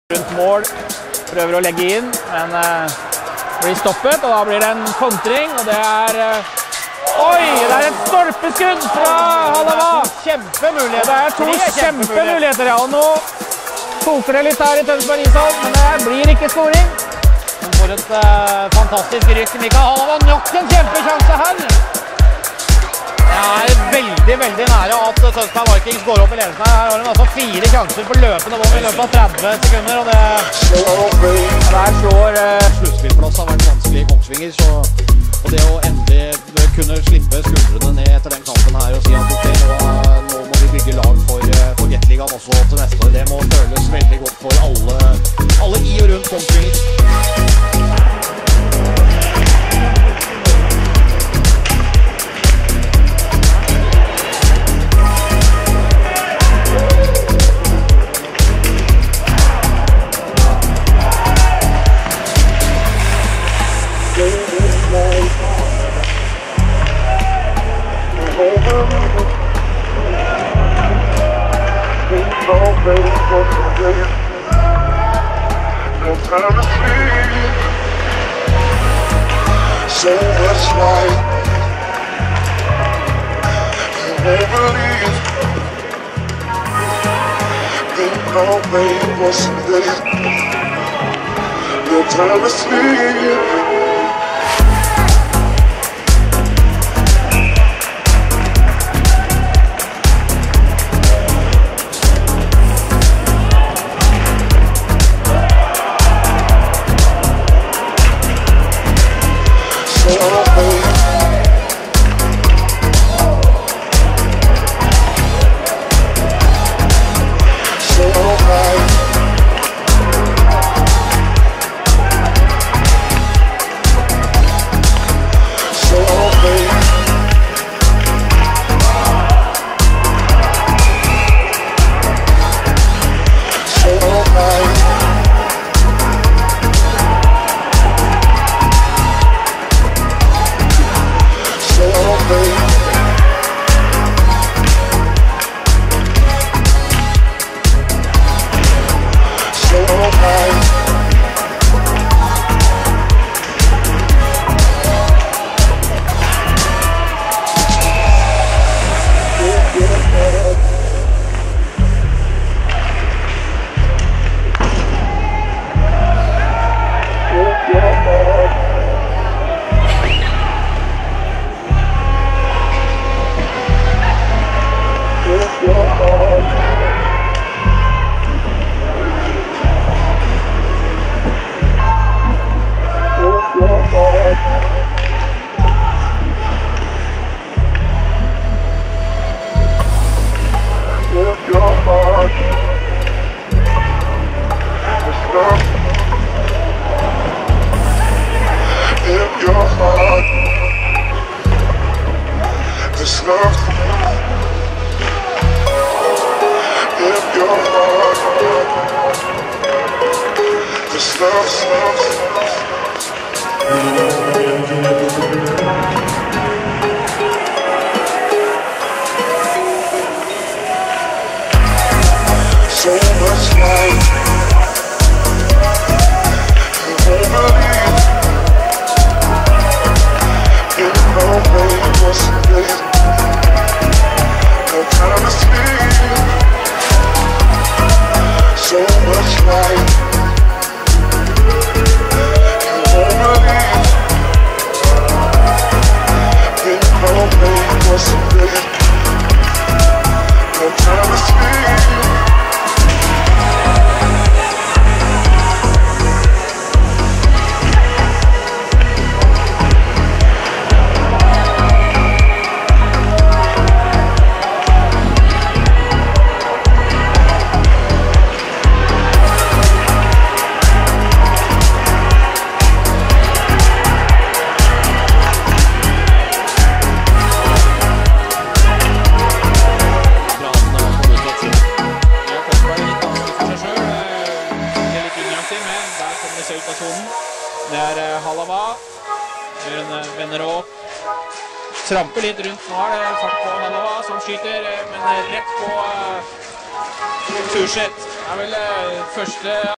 Rundt mål, prøver å legge inn, men blir stoppet, og da blir det en kontring, og det er... Oi, det er et stolpeskudd fra Halava! Kjempemulighet. Det er to kjempemuligheter, ja, og nå koker det litt her i Tønsberg ishall, men det blir ikke scoring. Han får et fantastisk rykk. Mikael Halava, nok en kjempesjanse her. Det er veldig nære at Tønsberg Vikings går opp i ledelsen her. Her har de altså 4 sjanser på løpende bånd i løpet av 30 sekunder, og der slår sluttspillplass har vært vanskelig i Kongsvinger, og det å endelig kunne slippe skuldrene ned etter den kampen her og si at ok, nå må vi bygge lag for Gateligaen også til neste år. Det må føles veldig godt for alle i og rundt Kongsvinger. So much light, you won't believe. Think I'll wait for some days. No time to sleep. So much light, you won't believe. Think I'll wait for some days. No time to sleep. So much light, you won't believe. Think I'll wait for some days. No time to sleep. Det er Halava. Hun vender opp. Tramper litt rundt. Nå er det fart på Halava som skyter, men rett på Turseth. Det er vel første